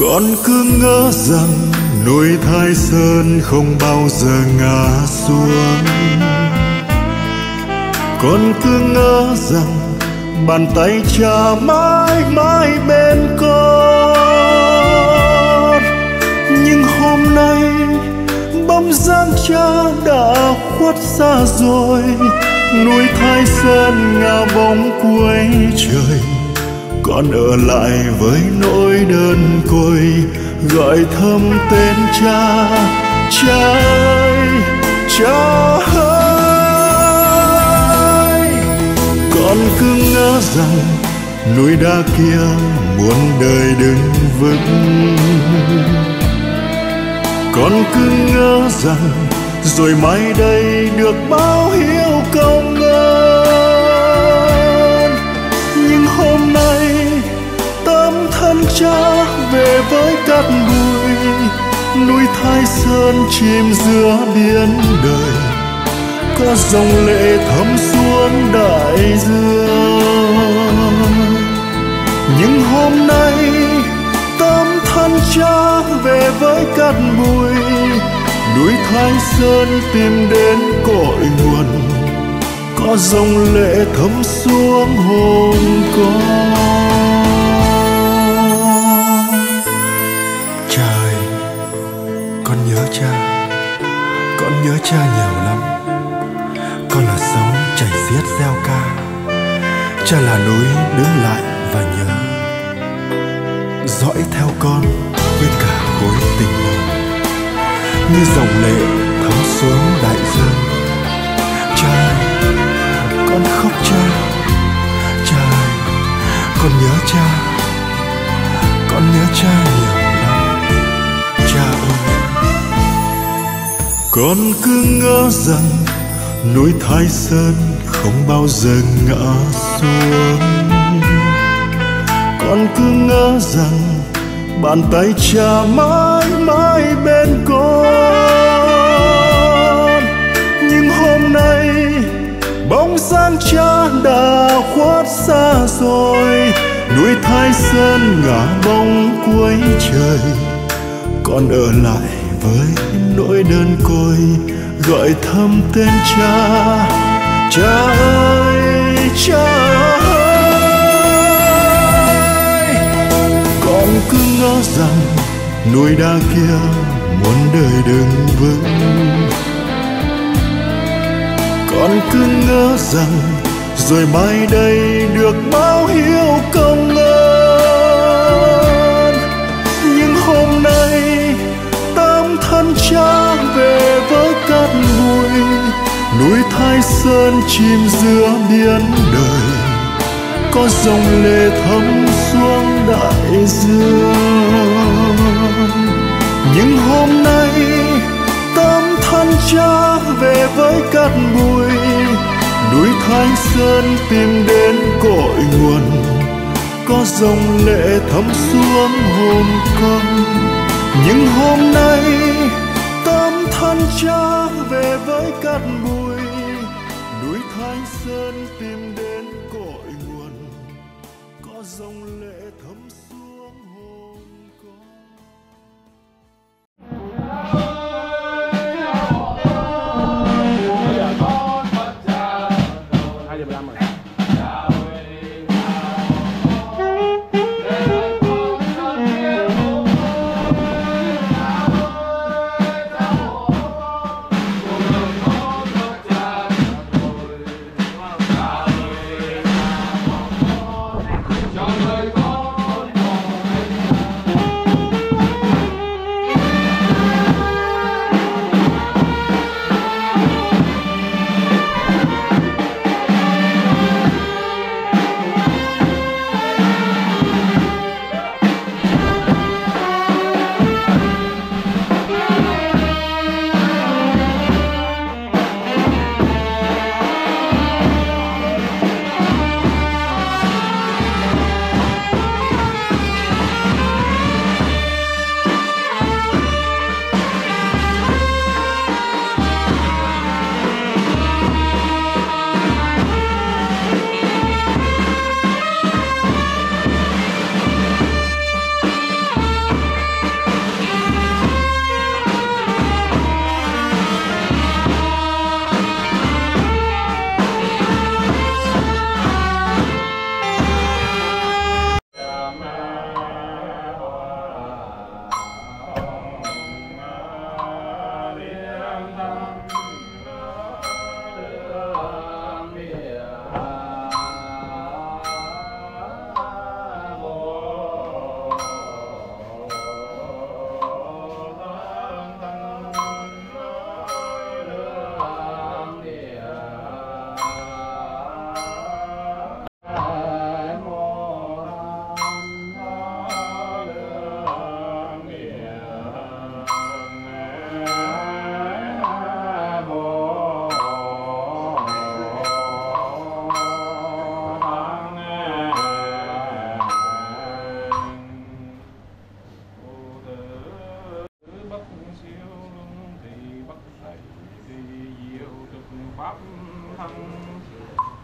Con cứ ngỡ rằng núi Thái Sơn không bao giờ ngã xuống. Con cứ ngỡ rằng bàn tay cha mãi mãi bên con. Nhưng hôm nay bóng dáng cha đã khuất xa rồi. Núi Thái Sơn ngả bóng cuối trời. Con ở lại với nỗi đơn côi, gọi thầm tên cha. Cha ơi, cha ơi. Con cứ ngỡ rằng núi đá kia muôn đời đứng vững. Con cứ ngỡ rằng rồi mai đây được báo hiếu công ơn. Nhưng hôm nay tấm thân cha về với cát bụi. Núi Thái Sơn chìm giữa biển đời, có dòng lệ thấm xuống đại dương. Nhưng hôm nay tấm thân cha về với cát bụi. Núi Thái Sơn tìm đến cội nguồn, có dòng lệ thấm xuống hồn con. Cha ơi, con nhớ cha. Con nhớ cha nhiều lắm. Con là sóng chảy xiết reo ca, cha là núi đứng lại và nhớ, dõi theo con với cả khối tình đầu, như dòng lệ thấm xuống đại dương. Cha ơi, con khóc cha. Cha ơi, con nhớ cha. Con nhớ cha nhiều lắm. Cha ơi. Con cứ ngỡ rằng núi Thái Sơn không bao giờ ngã xuống. Con cứ ngỡ rằng bàn tay cha mãi mãi bên con. Nhưng hôm nay bóng dáng cha đã khuất xa rồi. Núi Thái Sơn ngả bóng cuối trời. Con ở lại với nỗi đơn côi, gọi thầm tên cha. Cha ơi, cha ơi. Con cứ ngỡ rằng núi đá kia muôn đời đứng vững. Con cứ ngỡ rằng rồi mai đây được báo hiếu công ơn. Nhưng hôm nay tấm thân cha về với cát bụi. Núi Thái Sơn chìm giữa biển đời, có dòng lệ thấm xuống đại dương. Nhưng hôm nay tấm thân cha về với cát bụi. Núi Thái Sơn tìm đến cội nguồn, có dòng lệ thấm xuống hồn con. Nhưng hôm nay tấm thân cha về với cát bụi. Núi Thái Sơn tìm đến cội nguồn, có dòng lệ thấm xuống hồn con. 2:15 rồi.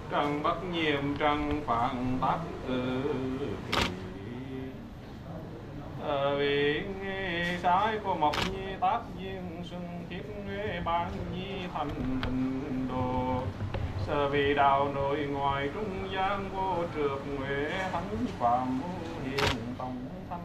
trần bất nhiễm trần phạn tác vì trái của mộc nhi tác duyên xuân kiếp nghe bán nhi thành tịnh độ sở vì đạo nội ngoài trung gian vô trượt huệ thánh phạm hiền tổng thanh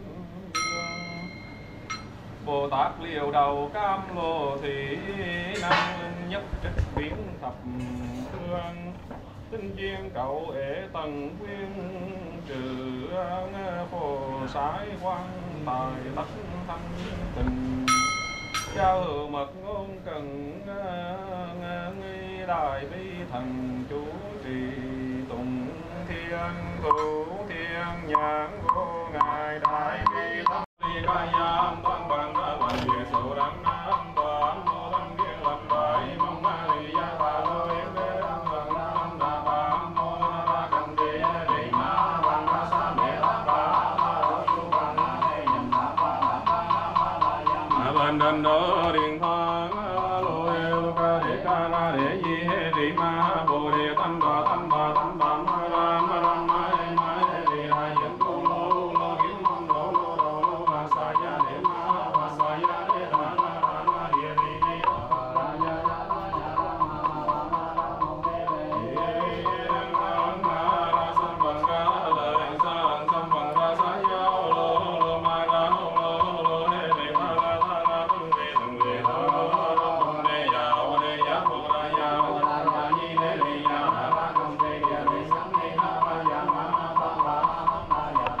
Bồ Tát liều đầu cam lô thị năng linh nhất trích biến thập phương tinh duyên cậu ế tầng quyên trừ phổ sái quan tài tất thanh tình giao hữu mật ngôn cần nghi đại bi thần chú trì tùng thiên thủ thiên nhãn vô ngài đại bi tâm ly ca yam tăng bằng ra bằng địa số đăng nam toàn mô tăng viên lập đại mong ma lì gia bà lô yên đế đăng bằng nam đà bà mô na ra cần đế đề ma bằng ra sa mê la bà la su bằng na đề nhầm đà bà la ban đần đô điện thoáng lô e lô ca đề ca na đề di he đề ma bồ đề tâm bà ma ra ma ra ma e ma e đề la yếm cô lô lô yếm mong lô lô lô lô ma sa ya đề ma ma sa ya đề la la la đề đề đề la ya ya la ya la ma ma ma ma mong đề đề ma ra sam bằng ra lời sang sam bằng ra sa ya lô lô ma ra lô lô đề đề ma la la la tung đề thơ tung đề ya phô ra ya ya nhi đề đề ya la tung đề ya đề sam đề ha ma ya ma ma ma ma ma ya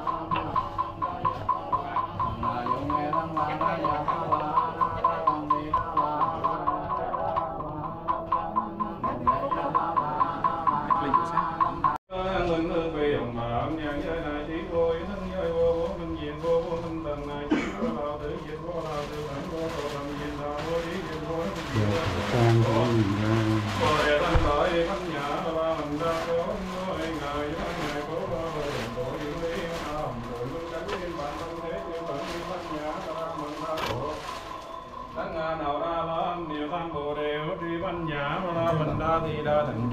ma yo nghe lăng ma ma ya ma la tung đề ha la linh hương về ông bà âm nhạc giới này chỉ vô ý thân giới vô vô minh diện vô vô minh tầng này chỉ vô lao tử diện vô lao tử bản vô tổ tầm diện là vô trí diện vô minh diện vô đề thân tội thân nhà ba mình ra cố ngôi ngài văn ngài cố ba vô đồng tổ diễn lý hàm rồi luôn đánh liên bản thân thế chuyên bản đi thân nhà ba mình ra cố tất ngà nào ra lâm nhiều tham bồ đề hốt đi văn nhà ba mình ra thì đa thành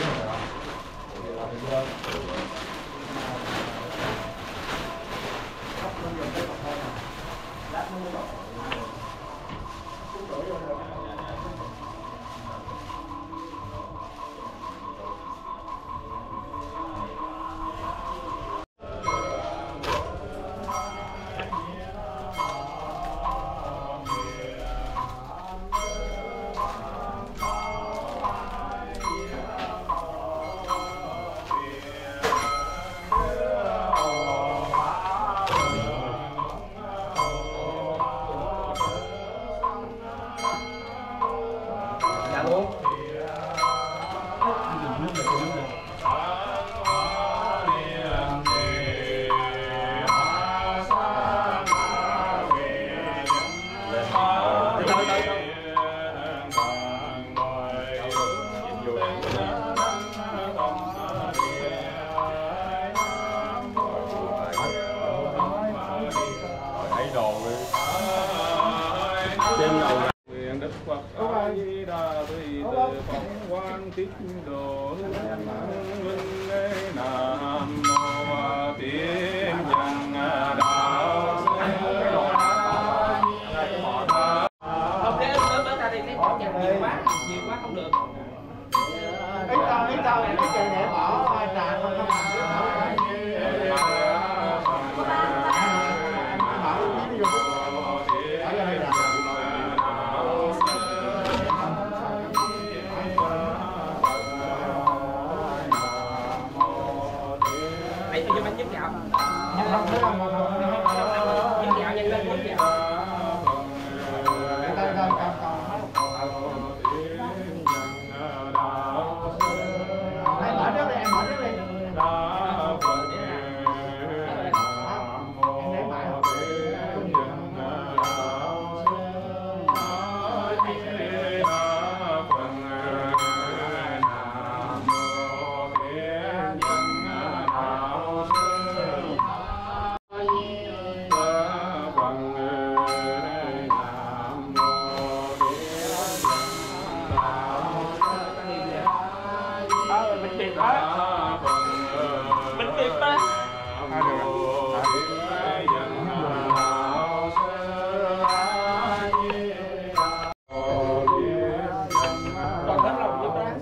tích độ linh nam mô tiên nhân đạo không để bớt ra đi cái bỏ nhạc nhiều quá không được ít tao cái chuyện để bỏ trà không có bằng Nam biệt đó. Bánh biệt đó. Còn hết lòng giúp đó.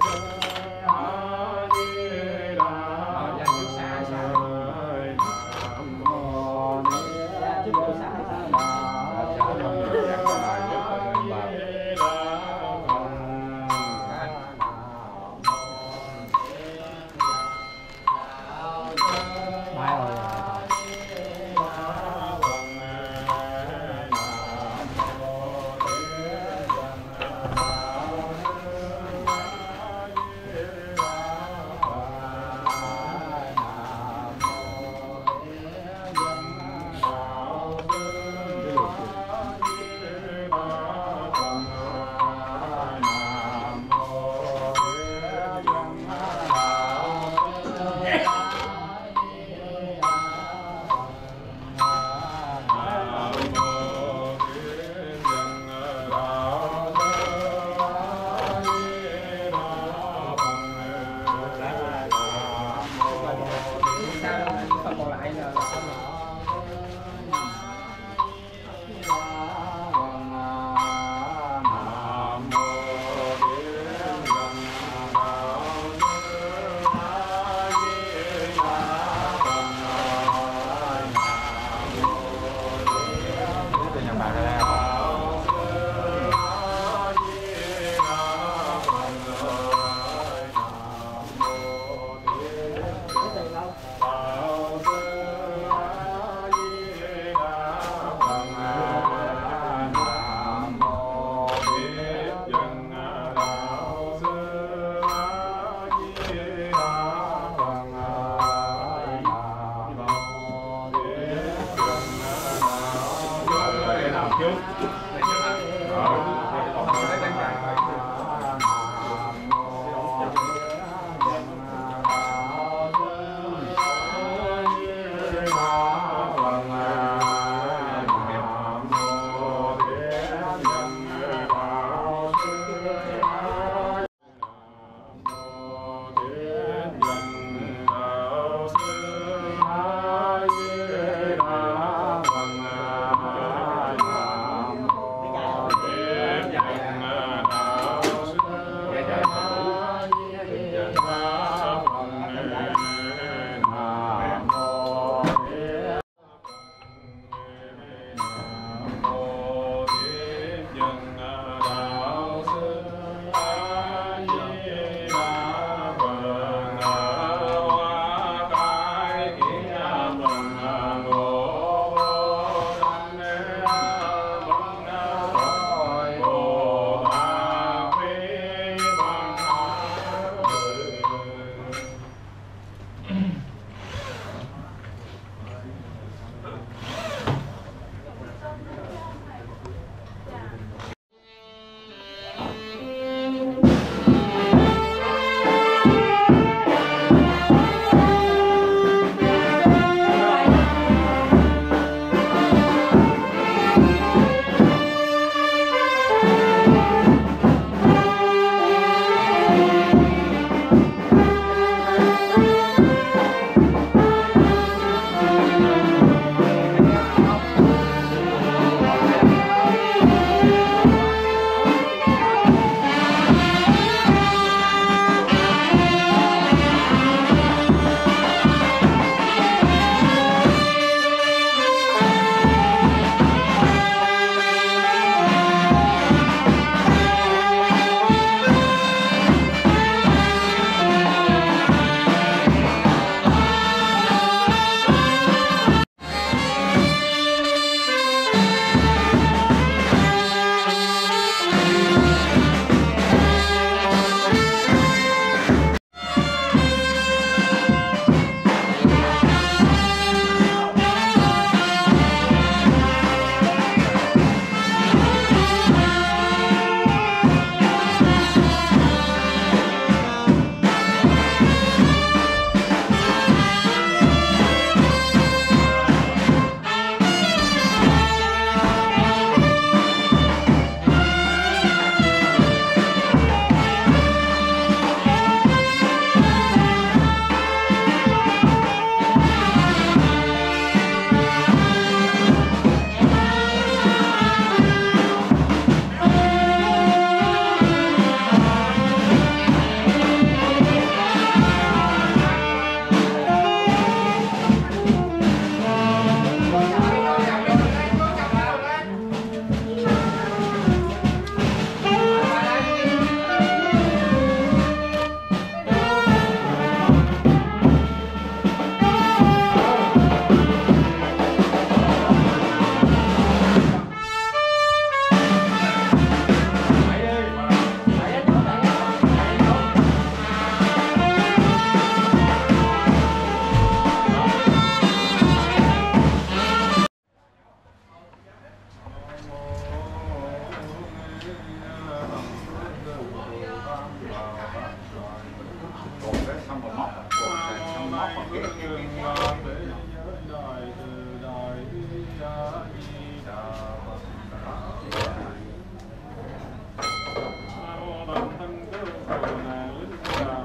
hai bước ngừng ngàn để nhớ đời từ đời A Di Đà Phật. Nam mô Tần Thân Cứu Phù Nạn Linh Đàm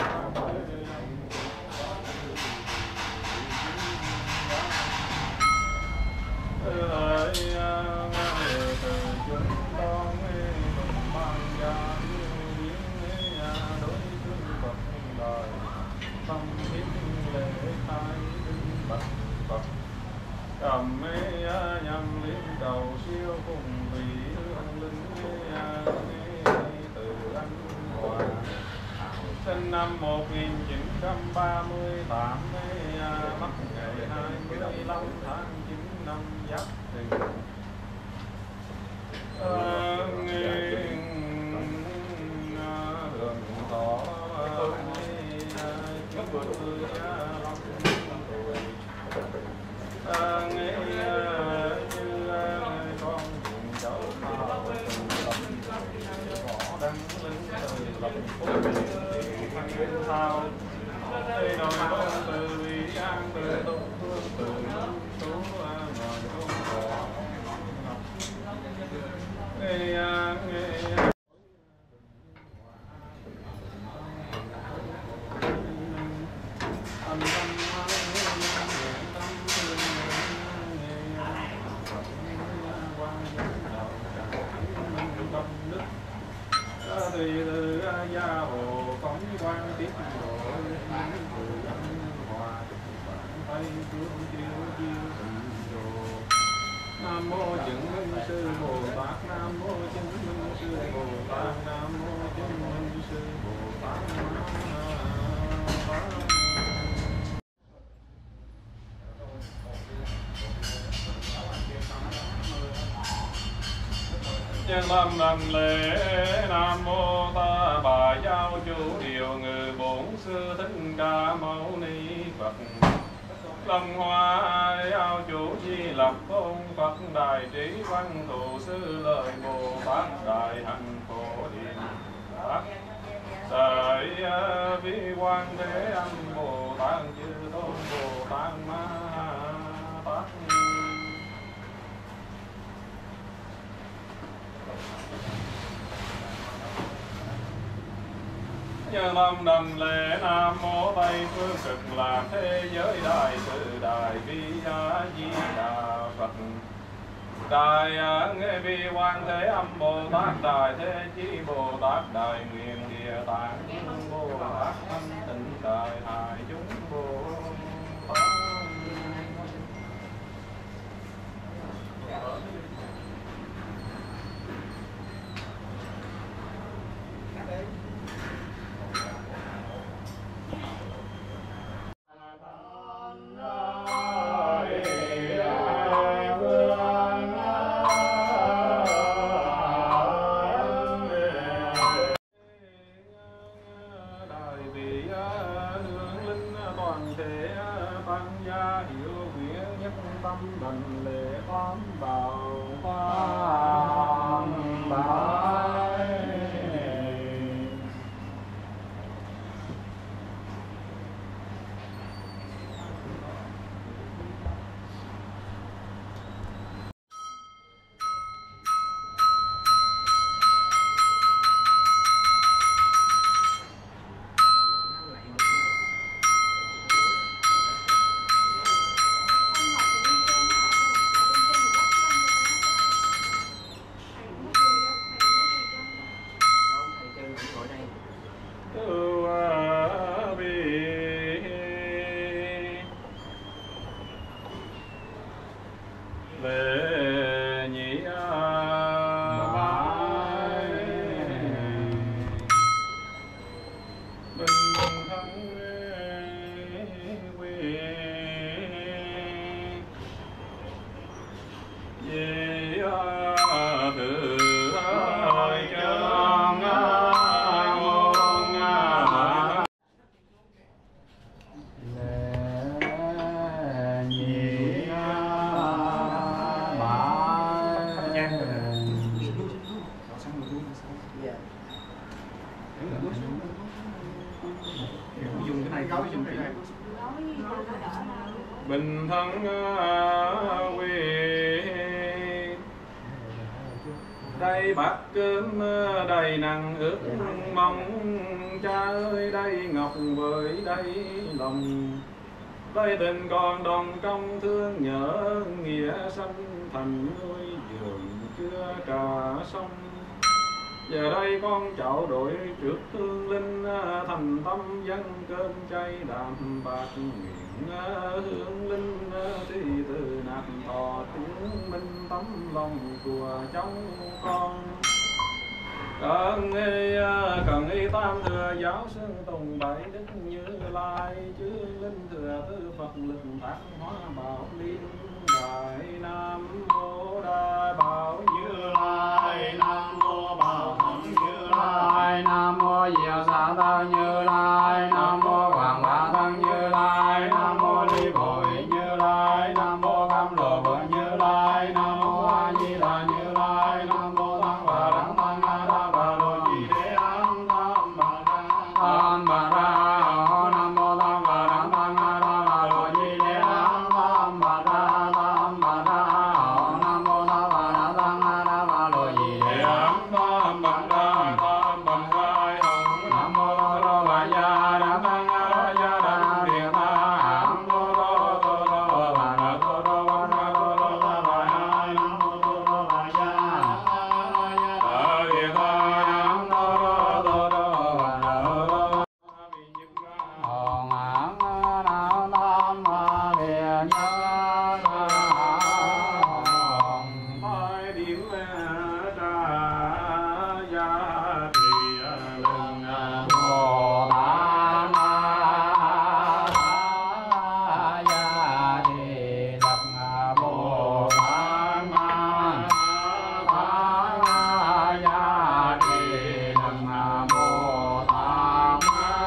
từ chúng con ban gia đối với Phật đời tâm thiết lễ khai bạch Phật cầm mê nhằm liên cầu siêu cùng vị ông linh từ anh hòa sinh năm 1938 mất ngày 25 tháng 9 năm Giáp Thìn. Hưởng thọ nghe như con cháu nào bỏ đăng lên lập sao đây đòi con từ vì an từ tục hương từ số ngồi không bỏ nghe tùy từ gia hồ phóng quan tiết độ từ âm hòa tây phương chiêu chiêu tình đồ. Nam mô chứng minh sư Bồ Tát, Nam mô chứng minh sư Bồ Tát, Nam mô chứng minh sư Bồ Tát. Chân tâm đảnh lễ Nam mô Ta Bà Giáo Chủ Điều Ngự Bổn Sư Thích Ca Mâu Ni Phật. Lâm Hoa Giáo Chủ Di Lặc Tôn Phật. Đại Trí Văn Thù Sư Lợi Bồ Tát. Đại Hạnh Phổ Điện Tát. Đại Vi Quan Thế Âm Bồ Tát. Chư Tôn Bồ Tát Ma Tát. Nhân tâm đảnh lễ Nam mô Tây Phương Cực Lạc Thế Giới Đại Từ Đại Bi A Di Đà Phật. Đại Nghệ Vi Quan Thế Âm Bồ Tát. Đại Thế Chí Bồ Tát. Đại Nguyện Địa Tạng Bồ Tát. Thanh Tịnh Đại Hải chúng Bồ Tát. bình thân quy đây bát cơm đầy nặng ước mong cha ơi đây ngọc với đây lòng đây tình còn đồng công thương nhớ nghĩa sanh thành nuôi giường chưa trà sông giờ đây con cháu đội trước thương linh thành tâm dân cơm chay đạm bạc nguyện hương linh thì từ nạp thọ chứng minh tấm lòng của cháu con cần y tam thừa giáo sư tùng bảy đức Như Lai chư linh thừa tư Phật lực tác hóa bảo liên đại nam mô đại bảo Như Lai nam mô bảo thắng Như Lai nam mô diệu xá ta Như Lai nam mô hoàng hóa thân Như Lai nam mô ly bội Như Lai nam mô cam lộ bội Như Lai nam mô a di đà Như Lai nam mô tăng bà đẳng tăng a đa bà đồ di đế an tam bà ra nam mô tăng bà đẳng tăng a đa bà đồ di đế an tam bà ra nam mô tăng bà đẳng tăng a đa bà đồ di đế an tam bà ra nam mô đô bà gia đẳng tăng a gia đẳng địa ta nam mô đô bà đà đô bà đà đô bà hai nam mô đô bà gia đà địa ta nam mô đô bà đà hòn án nào tam ma địa nhớ hai điểm trà gia trì lưng bồ tát gia trì lập bồ tát gia trì lập bồ tát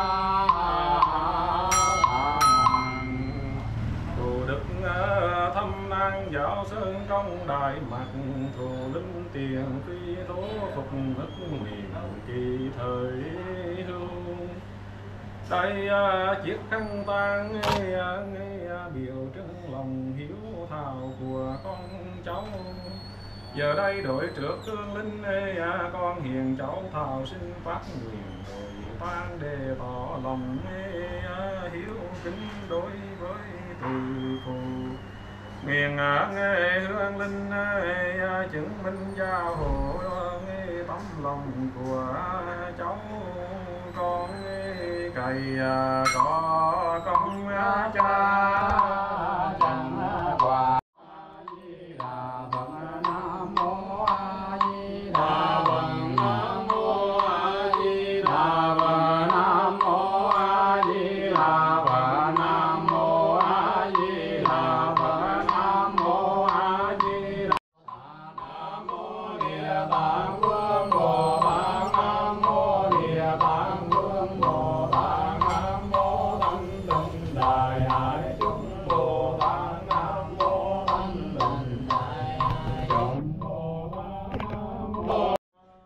thù đức thâm năng giáo sơn công đại mặt thù linh tiền phi tố phục ức miền kỳ thời hưu đây chiếc khăn tang nghe biểu trưng lòng hiếu thảo của con cháu giờ đây đội trước tương linh con hiền cháu thảo xin phát nguyện đội tang để tỏ lòng hiếu kính đối với từ phụ miền nghe hương linh chứng minh giao hộ nghe tấm lòng của cháu con cày có công cha chẳng quà nam mô a di đà phật nam mô a di đà phật nam mô a di đà phật nam mô a di đà phật nam mô a di đà nam mô địa tạng vương bồ tát nam mô địa tạng vương bồ tát nam mô thanh tịnh đại hải chúng bồ tát nam mô thanh tịnh đại hải chúng bồ tát nam mô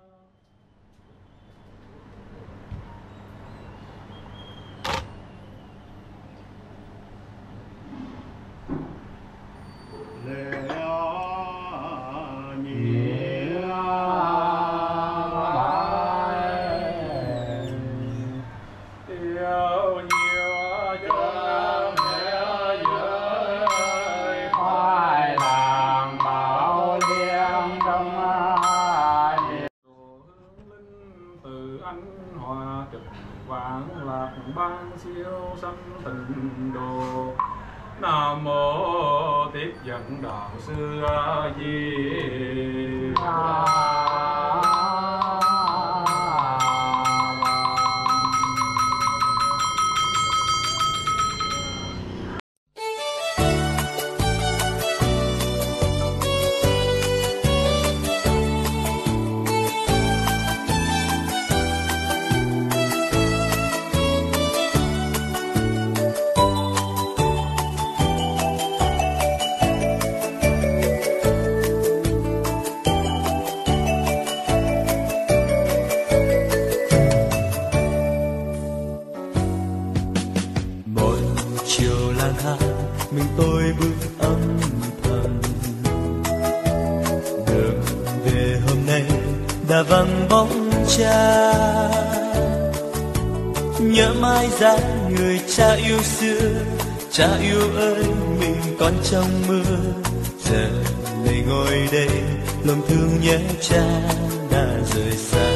lễ ban siêu sanh tịnh độ nam mô tiếp dẫn đạo sư Di Đà. chiều lang thang mình tôi bước âm thầm. Đường về hôm nay đã vắng bóng cha, nhớ mãi dáng người cha yêu xưa. Cha yêu ơi mình còn trong mưa, giờ này ngồi đây lòng thương nhớ cha đã rời xa.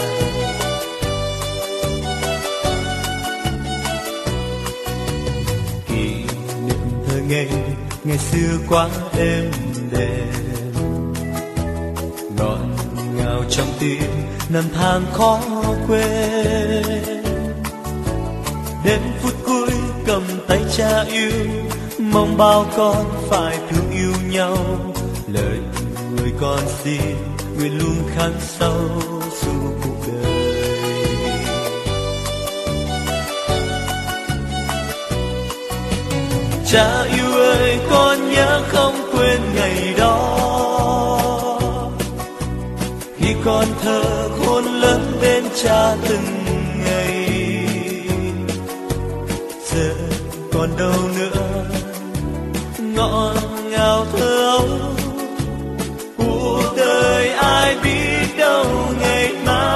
Kỷ niệm thơ ngây ngày xưa quá êm đềm, ngọt ngào trong tim năm tháng khó quên. Đến phút cuối cầm tay cha yêu, mong bao con phải thương yêu nhau. Lời người con xin nguyện luôn khắc sâu suốt cuộc đời. Cha yêu ơi con nhớ không quên ngày đó, khi con thơ khôn lớn bên cha từng ngày. Giờ còn đâu nữa ngọt ngào thơ ấu, cuộc đời ai biết đâu ngày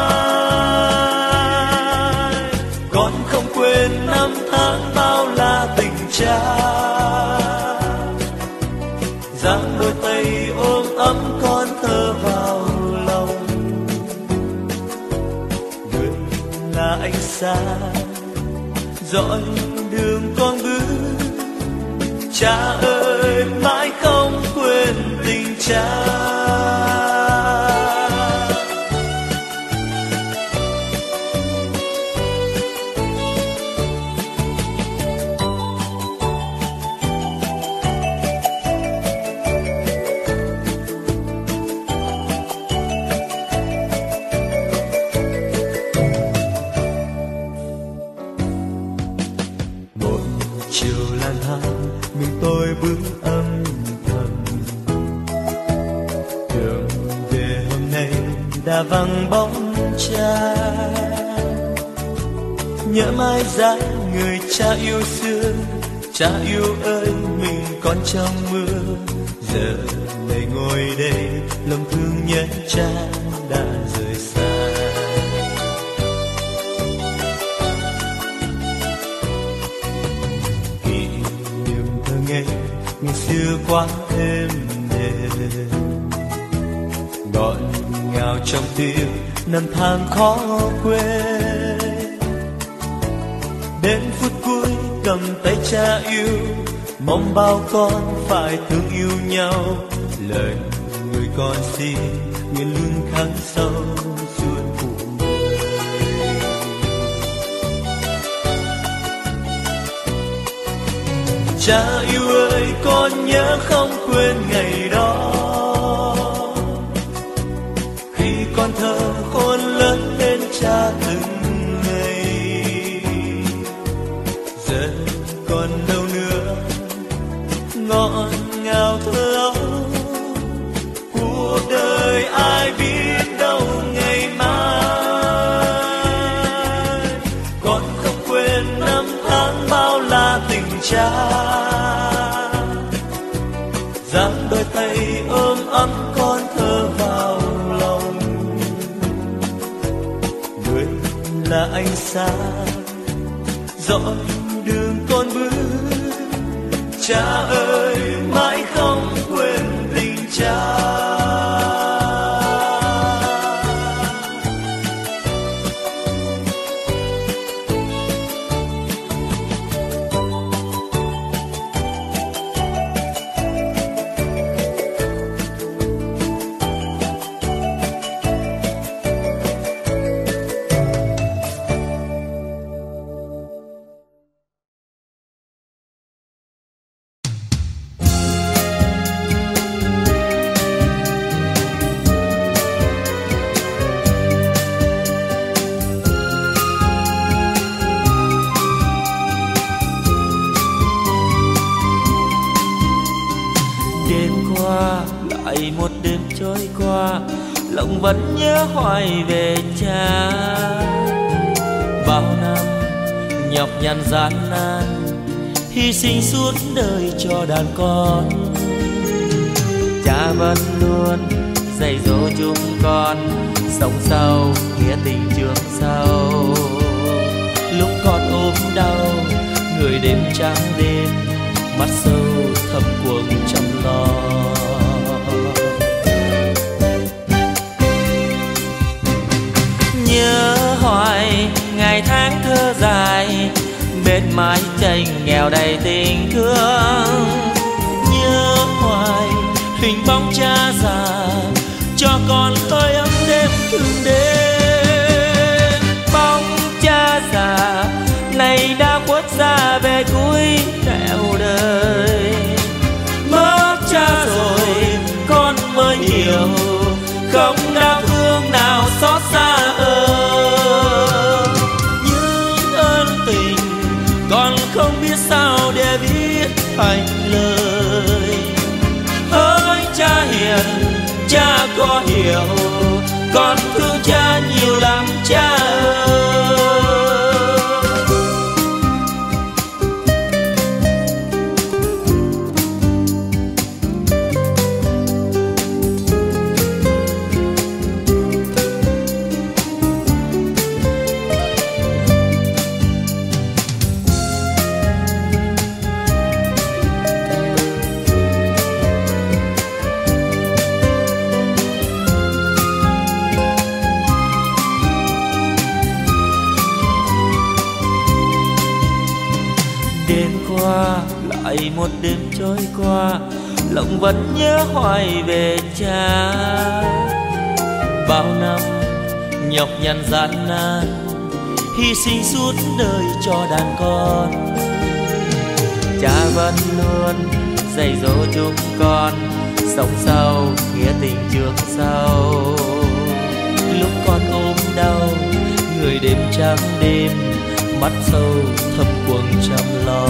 mai. Con không quên năm tháng bao la tình cha, giang đôi tay ôm ấm con thơ vào lòng. Người là ánh sáng dõi đường con bước, cha ơi mãi không quên tình cha. Tôi bước âm thầm, đường về hôm nay đã vắng bóng cha. Nhớ mãi dáng người cha yêu xưa. Cha yêu ơi mình còn trong mưa, giờ này ngồi đây lòng thương nhớ cha đã rời xa. Ngày xưa quá êm đềm, ngọt ngào trong tim năm tháng khó quên. Đến phút cuối cầm tay cha yêu, mong bao con phải thương yêu nhau. Lời người con xin nguyện luôn khắc sâu suốt cuộc đời. Cha yêu ơi con nhớ không quên ngày đó, khi con thơ khôn lớn bên cha từng ngày. Giờ còn đâu nữa ngọt ngào thơ ấu, cuộc đời ai biết đâu ngày mai. Con không quên năm tháng bao la tình cha, giang đôi tay ôm ấm con thơ vào lòng. Người là ánh sáng dõi đường con bước, cha ơi mãi không quên tình cha. lại một đêm trôi qua, lòng vẫn nhớ hoài về cha. Bao năm nhọc nhằn gian nan, hy sinh suốt đời cho đàn con. Cha vẫn luôn dạy dỗ chúng con sống sâu nghĩa tình trước sau. Lúc con ốm đau người đêm trắng đêm, mắt sâu thầm cuồng chăm lo. Nhớ hoài ngày tháng thơ dài, bên mái tranh nghèo đầy tình thương. Nhớ hoài hình bóng cha già, cho con hơi ấm đêm thương đêm. Bóng cha già này đã khuất xa về cuối nẻo đời. Mất cha rồi con mới hiểu, không đau thương nào xót xa hơn. Những ơn tình con không biết sao để viết thành lời. Hỡi cha hiền, cha có hiểu, con thương cha nhiều lắm cha ơi. Lại một đêm trôi qua, lòng vẫn nhớ hoài về cha. Bao năm nhọc nhằn gian nan, hy sinh suốt đời cho đàn con. Cha vẫn luôn dạy dỗ chúng con sống sâu nghĩa tình trước sau. Lúc con ốm đau người đêm trắng đêm, mắt sâu thầm cuồng chăm lo.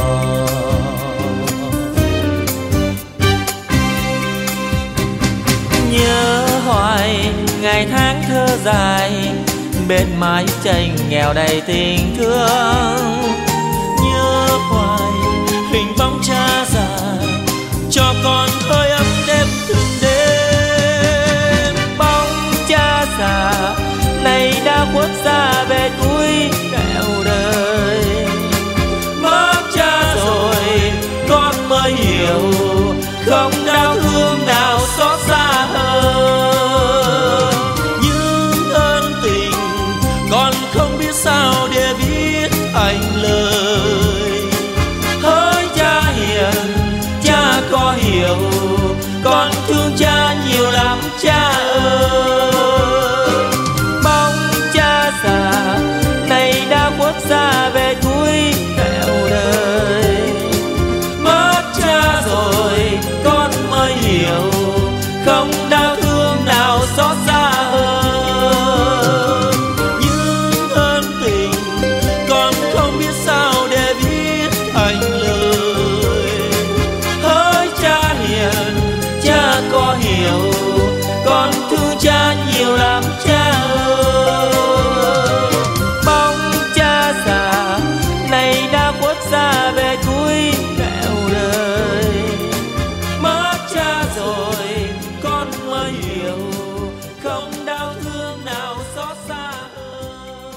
Nhớ hoài ngày tháng thơ dài, bên mái tranh nghèo đầy tình thương. Nhớ hoài hình bóng cha già, cho con hơi ấm đêm thương đêm. Bóng cha già này đã khuất xa về cuối nẻo đời. Mất cha rồi con mới hiểu, không đau thương nào xót xa hơn. Những ơn tình con không biết sao để viết thành lời. Hỡi cha hiền, cha có hiểu, con thương cha nhiều lắm cha ơi. Bóng cha già này đã khuất xa về cuối nẻo đời. Mất cha rồi con mới hiểu, không đau thương nào xót xa hơn. Những ơn tình con không biết sao để viết thành lời. Hỡi cha hiền, cha có hiểu, con thương cha nhiều lắm cha ơi. Bóng cha già này đã khuất xa về cuối nẻo đời. Mất cha rồi con mới hiểu, không đau thương nào xót xa hơn.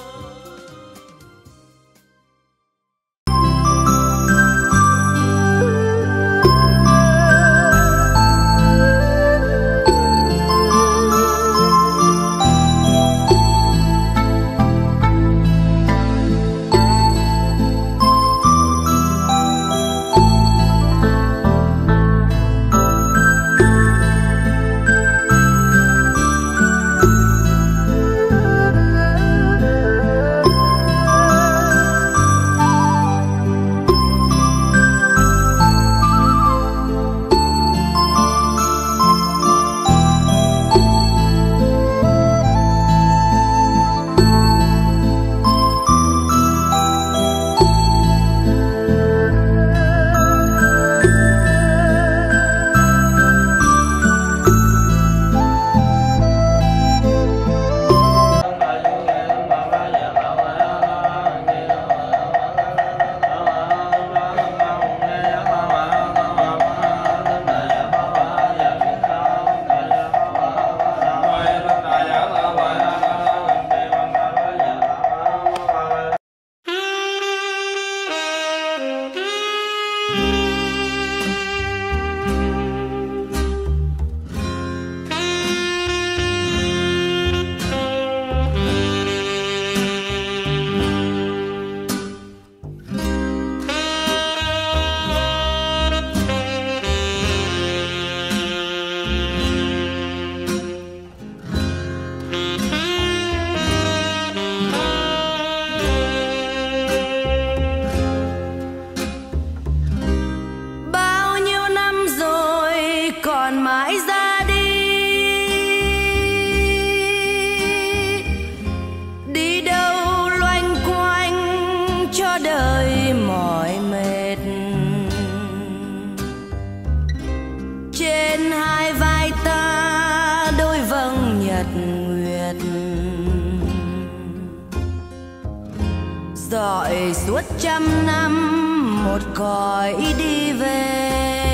100 năm một cõi đi về.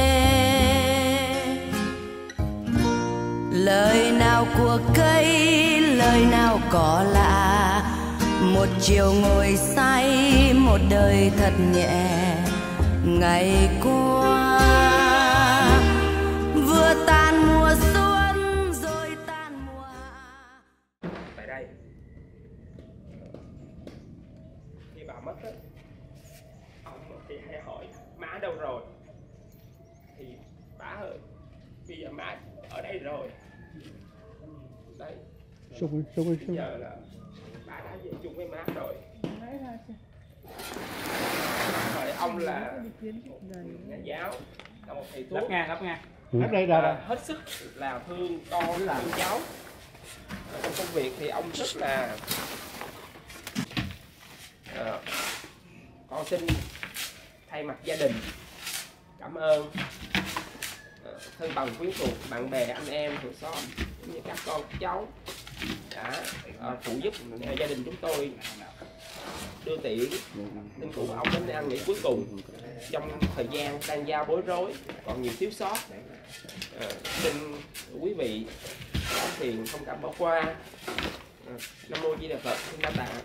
Lời nào của cây, lời nào có lạ, một chiều ngồi say, một đời thật nhẹ. Ngày qua vừa tan mùa xuân rồi tan mùa hạ. Tại đây khi bà mất á, ông thì hay hỏi má đâu rồi, thì má ơi bây giờ má ở đây rồi. Đây bây giờ là bà đã về chung với má rồi. Rồi ông là nhà giáo, là một thầy thuốc. Lắp đây rồi. Hết sức là thương con thương cháu. Trong công việc thì ông rất là con xin thay mặt gia đình cảm ơn thân bằng quyến thuộc, bạn bè, anh em, hàng xóm cũng như các con cháu đã phụ giúp gia đình chúng tôi đưa tiễn linh cữu ông đến an nghỉ cuối cùng trong thời gian đang giao bối rối, còn nhiều thiếu sót. Xin quý vị có tiền không cảm bỏ qua. Nam mô Di Đà Phật. Xin đa tạ.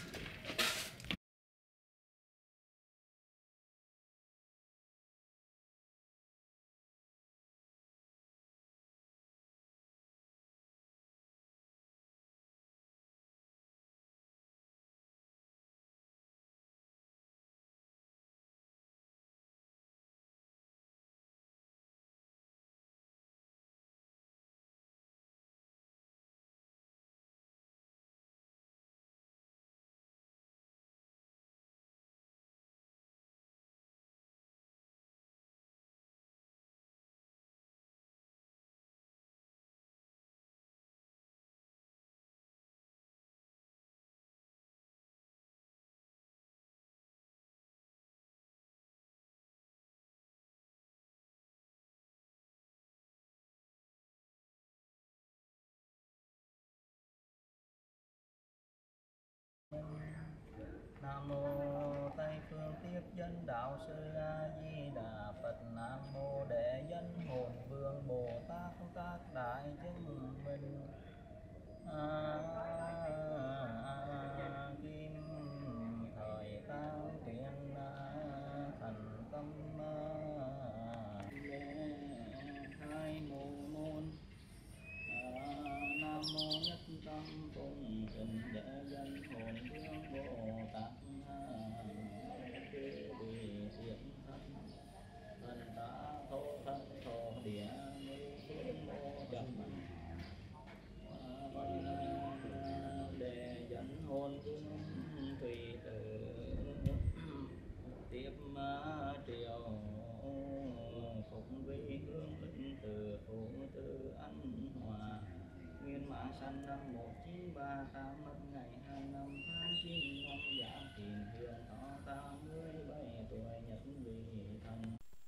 Nam mô Tây Phương Tiếp Dẫn Đạo Sư A Di Đà Phật. Nam mô Đệ Dẫn Hồn Vương Bồ Tát các đại chứng minh. Kim thời cao tiền thần tâm hai môn. Nam mô Nhất Tâm Cung Trình Đệ Dẫn Hồn Vương Bồ Tát để dẫn hồn thủy tử tiếp triều phục vi hương linh từ phụ tư ân hòa nguyên mã sanh năm 1938 mất ngày 2 năm tháng 9 năm Giáp Thìn huyền thọ 87 tuổi nhật vị thần.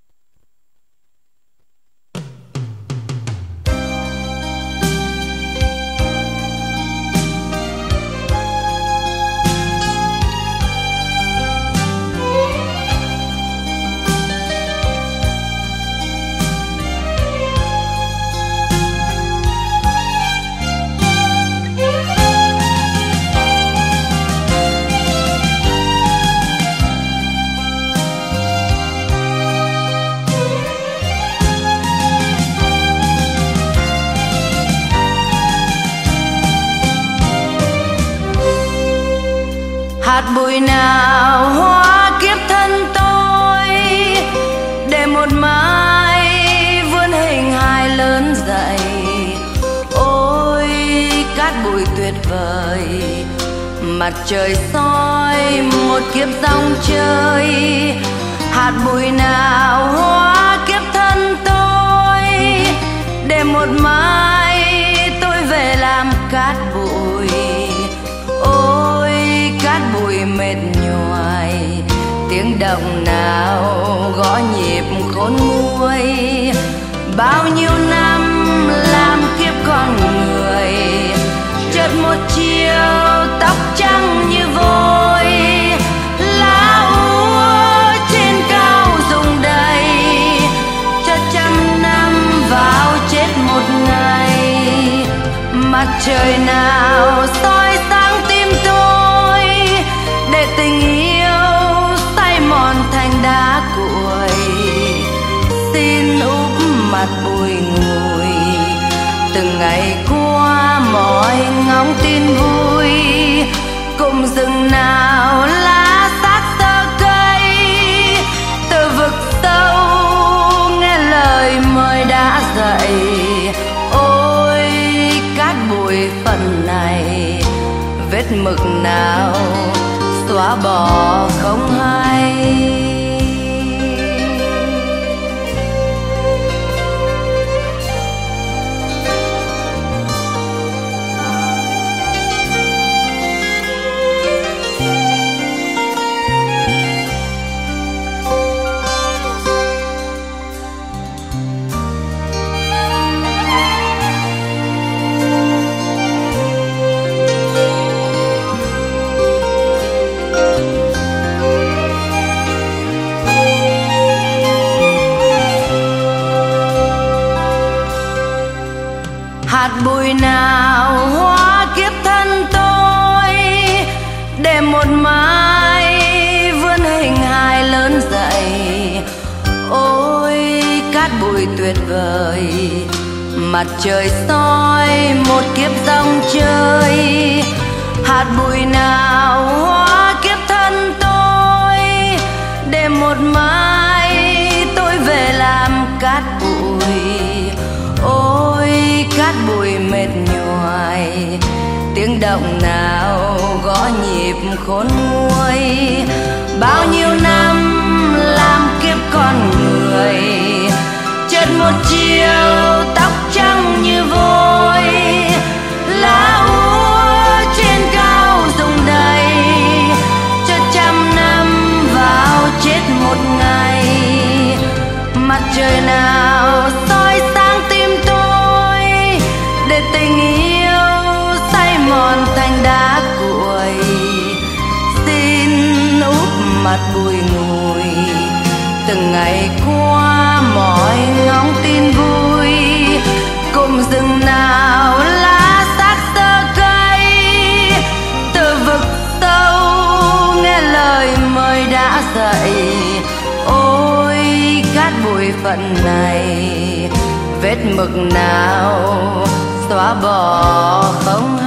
Hạt bụi nào hóa kiếp thân tôi, để một mai vươn hình hài lớn dậy. Ôi cát bụi tuyệt vời, mặt trời soi một kiếp dòng chơi. Hạt bụi nào hóa kiếp thân tôi, để một mai tôi về làm cát bụi. Ôi cát bụi mệt nhoài, tiếng động nào gõ nhịp khôn nguôi. Bao nhiêu năm làm kiếp con người, chợt một chiều tóc trắng như vôi. Lão ngóng tin vui, cùng rừng nào lá xác tơ cây, từ vực sâu nghe lời mời đã dậy. Ôi cát bụi phần này, vết mực nào xóa bỏ không hay. Hạt bụi nào hóa kiếp thân tôi, để một mai vươn hình hài lớn dậy. Ôi cát bụi tuyệt vời, mặt trời soi một kiếp dòng chơi. Hạt bụi nào hóa kiếp thân tôi, để một mai tôi về làm cát bụi. Ôi cát bụi mệt nhoài, tiếng động nào gõ nhịp khôn nguôi. Bao nhiêu năm làm kiếp con người, chợt một chiều tóc trắng như vôi. Lá úa trên cao rụng đầy, cho trăm năm vào chết một ngày. Mặt trời nào soi sáng tim tôi, để tình yêu say mòn thành đá cuội. Xin úp mặt bụi ngùi, từng ngày qua mỏi ngóng tin vui. Cùng rừng nào lá xác tơ cây, từ vực sâu nghe lời mời đã dậy. Ôi cát bụi phận này, vết mực nào xóa bỏ không